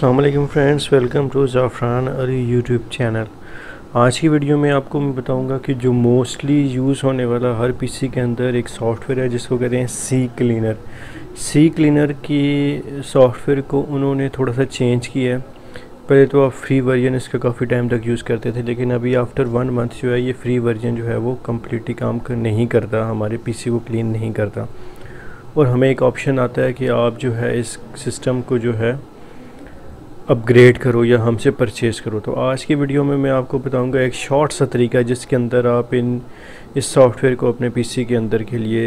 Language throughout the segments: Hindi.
अस्सलाम वालेकुम friends, welcome to Zafran Ali YouTube channel. आज की वीडियो में आपको मैं बताऊंगा कि जो मोस्टली यूज़ होने वाला हर पीसी के अंदर एक सॉफ्टवेयर है जिसको कहते हैं सी क्लीनर। सी क्लीनर की सॉफ्टवेयर को उन्होंने थोड़ा सा चेंज किया है। पहले तो आप फ्री वर्जन इसका काफ़ी टाइम तक यूज़ करते थे, लेकिन अभी आफ्टर 1 मंथ जो है ये फ्री वर्जन जो है वो कम्प्लीटली काम नहीं करता, हमारे पीसी को क्लीन नहीं करता। और हमें एक ऑप्शन आता है कि आप जो है इस सिस्टम को जो है अपग्रेड करो या हमसे परचेज़ करो। तो आज की वीडियो में मैं आपको बताऊंगा एक शॉर्ट सा तरीका जिसके अंदर आप इस सॉफ्टवेयर को अपने पीसी के अंदर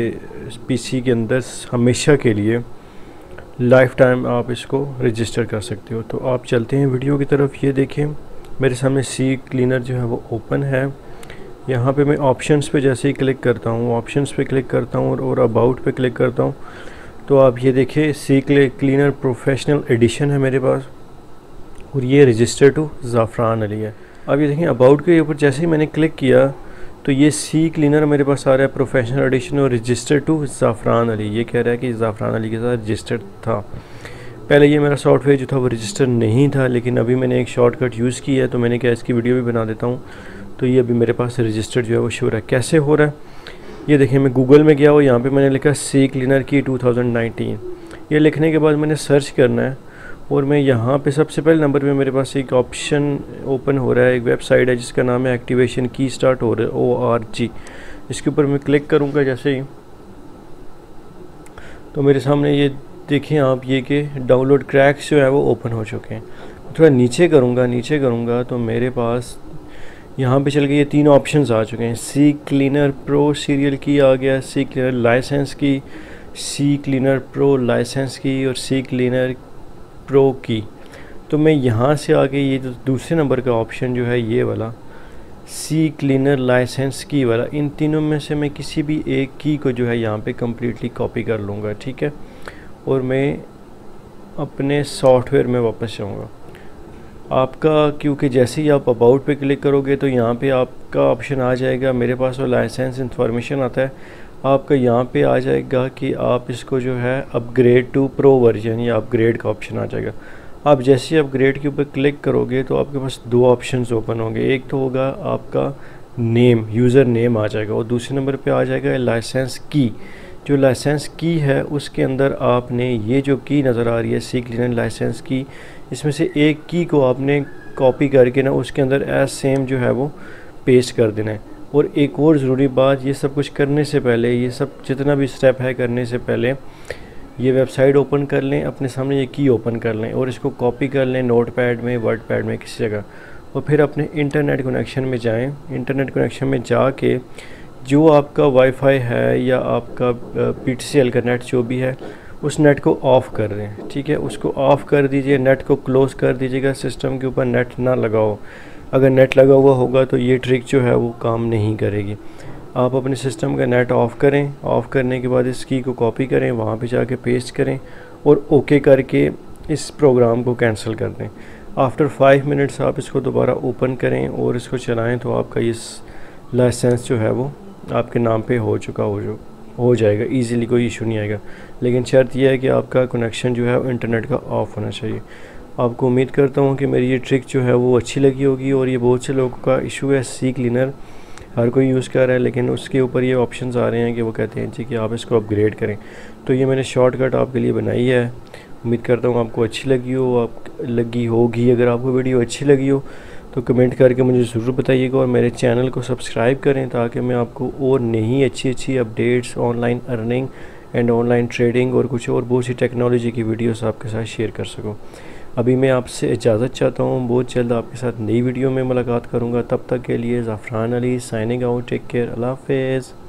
हमेशा के लिए लाइफ टाइम आप इसको रजिस्टर कर सकते हो। तो आप चलते हैं वीडियो की तरफ। ये देखें मेरे सामने सी क्लीनर जो है वो ओपन है। यहाँ पे मैं ऑप्शंस पे जैसे ही क्लिक करता हूँ, ऑप्शंस पे क्लिक करता हूँ और अबाउट पे क्लिक करता हूँ तो आप ये देखिए सी क्लीनर प्रोफेशनल एडिशन है मेरे पास और ये रजिस्टर टू ज़ाफ़रान अली है। अब ये देखें अबाउट के ऊपर जैसे ही मैंने क्लिक किया तो ये सी क्लीनर मेरे पास आ रहा है प्रोफेशनल एडिशन और रजिस्टर टू ज़ाफ़रान अली। ये कह रहा है कि ज़ाफ़रान अली के साथ रजिस्टर्ड था। पहले ये मेरा सॉफ्टवेयर जो था वो रजिस्टर नहीं था, लेकिन अभी मैंने एक शॉर्टकट यूज़ किया है तो मैंने क्या इसकी वीडियो भी बना देता हूँ। तो ये अभी मेरे पास रजिस्टर्ड जो है वो शो है। कैसे हो रहा है ये देखें, मैं गूगल में गया और यहाँ पर मैंने लिखा सी क्लीनर की 2019। ये लिखने के बाद मैंने सर्च करना है और मैं यहाँ पे सबसे पहले नंबर पे मेरे पास एक ऑप्शन ओपन हो रहा है। एक वेबसाइट है जिसका नाम है एक्टिवेशन की स्टार्ट ORG। इसके ऊपर मैं क्लिक करूँगा जैसे ही तो मेरे सामने ये देखें आप ये कि डाउनलोड क्रैक्स जो है वो ओपन हो चुके हैं। थोड़ा नीचे करूँगा तो मेरे पास यहाँ पे चल के ये 3 ऑप्शंस आ चुके हैं। सी क्लीनर प्रो सीरियल की आ गया, सी क्लीनर लाइसेंस की, सी क्लीनर प्रो लाइसेंस की और सी क्लीनर प्रो की। तो मैं यहाँ से आके ये जो दूसरे नंबर का ऑप्शन जो है ये वाला सी क्लीनर लाइसेंस की वाला, इन तीनों में से मैं किसी भी एक की को जो है यहाँ पे कम्प्लीटली कॉपी कर लूँगा, ठीक है। और मैं अपने सॉफ्टवेयर में वापस जाऊँगा। आपका क्योंकि जैसे ही आप अबाउट पे क्लिक करोगे तो यहाँ पे आपका ऑप्शन आ जाएगा, मेरे पास वो लाइसेंस इंफॉर्मेशन आता है, आपका यहाँ पे आ जाएगा कि आप इसको जो है अपग्रेड टू प्रो वर्जन या अपग्रेड का ऑप्शन आ जाएगा। आप जैसे ही अपग्रेड के ऊपर क्लिक करोगे तो आपके पास 2 ऑप्शंस ओपन होंगे। एक तो होगा आपका नेम, यूज़र नेम आ जाएगा और दूसरे नंबर पे आ जाएगा लाइसेंस की। जो लाइसेंस की है उसके अंदर आपने ये जो की नज़र आ रही है सी क्लीनर लाइसेंस की, इसमें से एक की को आपने कॉपी करके ना उसके अंदर एज सेम जो है वो पेस्ट कर देना है। और एक और ज़रूरी बात, ये सब कुछ करने से पहले, ये सब जितना भी स्टेप है करने से पहले ये वेबसाइट ओपन कर लें, अपने सामने ये की ओपन कर लें और इसको कॉपी कर लें नोटपैड में, वर्डपैड में, किसी जगह। और फिर अपने इंटरनेट कनेक्शन में जाएं। इंटरनेट कनेक्शन में जाके जो आपका वाईफाई है या आपका PTCL का नेट जो भी है उस नेट को ऑफ़ कर दें, ठीक है। उसको ऑफ़ कर दीजिए, नेट को क्लोज़ कर दीजिएगा। सिस्टम के ऊपर नेट ना लगाओ। अगर नेट लगा हुआ होगा तो ये ट्रिक जो है वो काम नहीं करेगी। आप अपने सिस्टम का नेट ऑफ़ करें। ऑफ़ करने के बाद इस की को कॉपी करें, वहाँ पे जाके पेस्ट करें और ओके करके इस प्रोग्राम को कैंसिल कर दें। आफ्टर 5 मिनट्स आप इसको दोबारा ओपन करें और इसको चलाएं तो आपका इस लाइसेंस जो है वो आपके नाम पे हो जाएगा ईज़िली, कोई इशू नहीं आएगा। लेकिन शर्त यह है कि आपका कनेक्शन जो है वो इंटरनेट का ऑफ़ होना चाहिए। आपको उम्मीद करता हूँ कि मेरी ये ट्रिक जो है वो अच्छी लगी होगी। और ये बहुत से लोगों का इशू है, सी क्लीनर हर कोई यूज़ कर रहा है लेकिन उसके ऊपर ये ऑप्शंस आ रहे हैं कि वो कहते हैं जी कि आप इसको अपग्रेड करें। तो ये मैंने शॉर्टकट आपके लिए बनाई है। उम्मीद करता हूँ आपको अच्छी लगी होगी। अगर आपको वीडियो अच्छी लगी हो तो कमेंट करके मुझे ज़रूर बताइएगा और मेरे चैनल को सब्सक्राइब करें ताकि मैं आपको और नई अच्छी updates, online earning and online trading और कुछ और बहुत सी टेक्नोलॉजी की वीडियोस आपके साथ शेयर कर सकूं। अभी मैं आपसे इजाज़त चाहता हूं, बहुत जल्द आपके साथ नई वीडियो में मुलाकात करूंगा। तब तक के लिए Zafran Ali signing out. Take care, अल्लाह हाफ़िज़।